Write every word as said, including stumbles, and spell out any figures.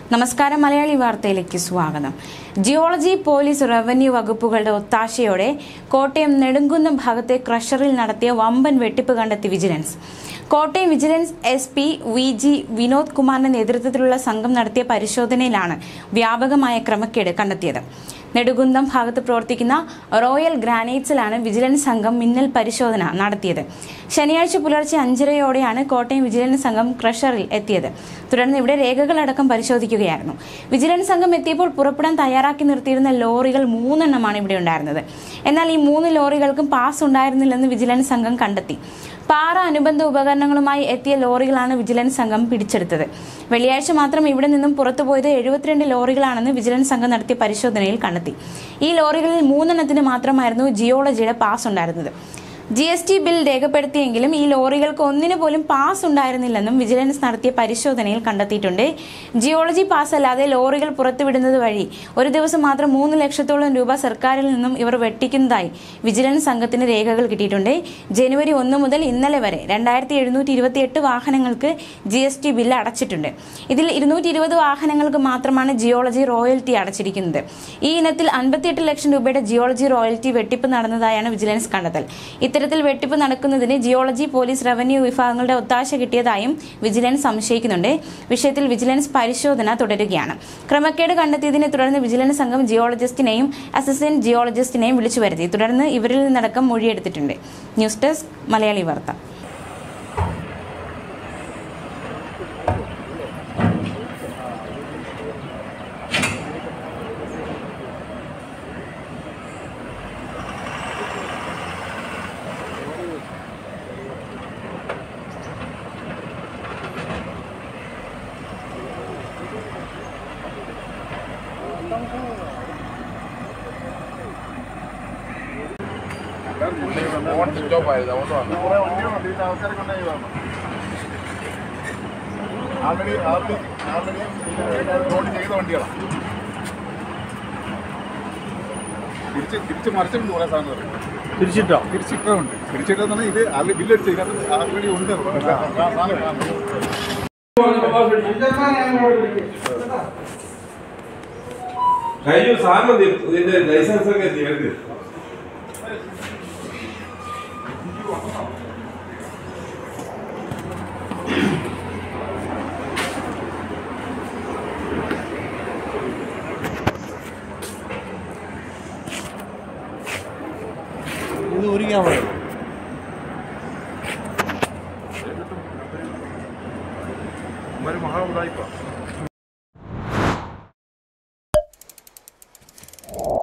നമസ്കാരം മലയാളി വാർത്തയിലേക്ക് സ്വാഗതം. ജിയോളജി, പോലീസ്, റവന്യൂ വകുപ്പുകളുടെ ഒത്താശയോടെ കോട്ടയം നെടുങ്കുന്നം ഭാഗത്തെ ക്രഷറിൽ നടത്തിയ വമ്പൻ വെട്ടിപ്പ് കണ്ടെത്തി vigilance. Kottayam vigilance S P V G Vinod കുമാറിന്റെ നേതൃത്വത്തിലുള്ള സംഘം നടത്തിയ പരിശോധനയിലാണ് വ്യാപകമായ ക്രമക്കേട് കണ്ടെത്തിയത്. നെടുങ്കുന്നം ഭാഗത്ത് പ്രവർത്തിക്കുന്ന റോയൽ ഗ്രാനൈറ്റ്സിലാണ് വിജിലൻസ് സംഘം മിന്നൽ പരിശോധന നടത്തിയത്. ശനിയാഴ്ച പുലർച്ചെ അഞ്ചരയോടെയാണ് കോട്ടയം വിജിലൻസ് സംഘം ക്രഷറിൽ എത്തിയത്. തുടർന്ന് ഇവിടെ രേഖകളടക്കം പരിശോധിക്കുകയായിരുന്നു. വിജിലൻസ് സംഘം എത്തിയപ്പോൾ പുറപ്പെടാൻ തയ്യാറാക്കി നിർത്തിയിരുന്ന ലോറികൾ മൂന്നെണ്ണമാണ് ഇവിടെ ഉണ്ടായിരുന്നത്. എന്നാൽ ഈ മൂന്ന് ലോറികൾക്കും പാസ് ഉണ്ടായിരുന്നില്ലെന്ന് വിജിലൻസ് സംഘം കണ്ടെത്തി. പാറ അനുബന്ധ ഉപകരണങ്ങളുമായി എത്തിയ ലോറികളാണ് വിജിലൻസ് സംഘം പിടിച്ചെടുത്തത്. വെള്ളിയാഴ്ച മാത്രം ഇവിടെ നിന്നും പുറത്തുപോയത് എഴുപത്തിരണ്ട് ലോറികളാണെന്ന് വിജിലൻസ് സംഘം നടത്തിയ പരിശോധനയിൽ കണ്ടെത്തി. ഈ ലോറികളിൽ മൂന്നെണ്ണത്തിന് മാത്രമായിരുന്നു ജിയോളജിയുടെ പാസ് ഉണ്ടായിരുന്നത്. ജി എസ് ടി ബിൽ രേഖപ്പെടുത്തിയെങ്കിലും ഈ ലോറികൾക്ക് ഒന്നിനു പോലും പാസ് ഉണ്ടായിരുന്നില്ലെന്നും വിജിലൻസ് നടത്തിയ പരിശോധനയിൽ കണ്ടെത്തിയിട്ടുണ്ട്. ജിയോളജി പാസ് അല്ലാതെ ലോറികൾ പുറത്തുവിടുന്നത് വഴി ഒരു ദിവസം മാത്രം മൂന്ന് ലക്ഷത്തോളം രൂപ സർക്കാരിൽ നിന്നും ഇവർ വെട്ടിക്കുന്നതായി വിജിലൻസ് സംഘത്തിന് രേഖകൾ കിട്ടിയിട്ടുണ്ട്. ജനുവരി ഒന്ന് മുതൽ ഇന്നലെ വരെ രണ്ടായിരത്തി എഴുന്നൂറ്റി ഇരുപത്തി എട്ട് വാഹനങ്ങൾക്ക് ജി എസ് ടി ബില്ല് അടച്ചിട്ടുണ്ട്. ഇതിൽ ഇരുന്നൂറ്റി ഇരുപത് വാഹനങ്ങൾക്ക് മാത്രമാണ് ജിയോളജി റോയൽറ്റി അടച്ചിരിക്കുന്നത്. ഈ ഇനത്തിൽ അൻപത്തിയെട്ട് ലക്ഷം രൂപയുടെ ജിയോളജി റോയൽറ്റി വെട്ടിപ്പ് നടന്നതായാണ് വിജിലൻസ് കണ്ടെത്തൽ. ഇത്തരത്തിൽ വെട്ടിപ്പ് നടക്കുന്നതിന് ജിയോളജി, പോലീസ്, റവന്യൂ വിഭാഗങ്ങളുടെ ഒത്താശ കിട്ടിയതായും വിജിലൻസ് സംശയിക്കുന്നുണ്ട്. വിഷയത്തിൽ വിജിലൻസ് പരിശോധന തുടരുകയാണ്. ക്രമക്കേട് കണ്ടെത്തിയതിനെ തുടർന്ന് വിജിലൻസ് സംഘം ജിയോളജിസ്റ്റിനെയും അസിസ്റ്റന്റ് ജിയോളജിസ്റ്റിനെയും വിളിച്ചു വരുത്തി. തുടർന്ന് ഇവരിൽ നിന്നടക്കം മൊഴിയെടുത്തിട്ടുണ്ട്. ന്യൂസ് ഡെസ്ക് മലയാളി വാർത്ത. ആൾറെഡി ആൾറെഡി റോഡ് ചെയ്ത വണ്ടികളാണ്. തിരിച്ച് തിരിച്ച് മറിച്ചിട്ടുണ്ട് കുറേ സാധനം. തിരിച്ചിട്ടോ തിരിച്ചിട്ടുണ്ട് തിരിച്ചിട്ടെന്ന് പറഞ്ഞാൽ ഇത് ആൾറെഡി ബില്ലടിച്ച് ഇതിനകത്ത് ആൾറെഡി ഉണ്ട് കഴിഞ്ഞ സാധനം ഇതിന്റെ ലൈസൻസ് ഒക്കെ ചെയ്യരുത്. ഇത് ഒരു ക്യാമറ മഹാ ഉടായിപ്പാ.